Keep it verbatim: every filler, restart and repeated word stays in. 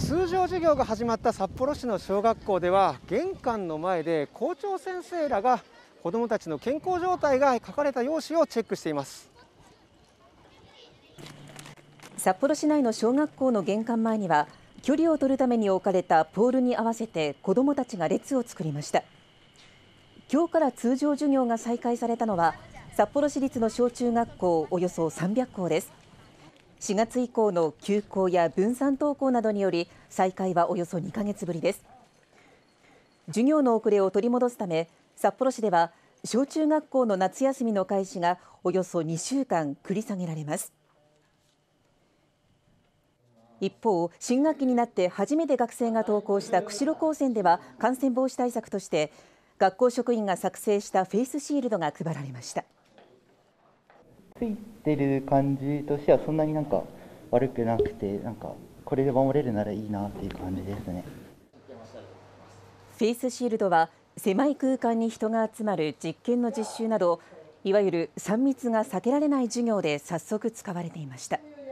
通常授業が始まった札幌市の小学校では、玄関の前で校長先生らが子どもたちの健康状態が書かれた用紙をチェックしています。 札幌市内の小学校の玄関前には、距離を取るために置かれたポールに合わせて子どもたちが列を作りました。今日から通常授業が再開されたのは、札幌市立の小中学校およそさんびゃっこうです。しがつ以降の休校や分散登校などにより、再開はおよそにかげつぶりです。授業の遅れを取り戻すため、札幌市では小中学校の夏休みの開始がおよそにしゅうかん繰り下げられます。一方、新学期になって初めて学生が登校した釧路高専では、感染防止対策として学校職員が作成したフェイスシールドが配られました。 ついてる感じとしてはそんなになんか悪くなくて、なんかこれで守れるならいいなっていう感じですね。 フェイスシールドは狭い空間に人が集まる実験の実習など、いわゆるさん密が避けられない授業で早速使われていました。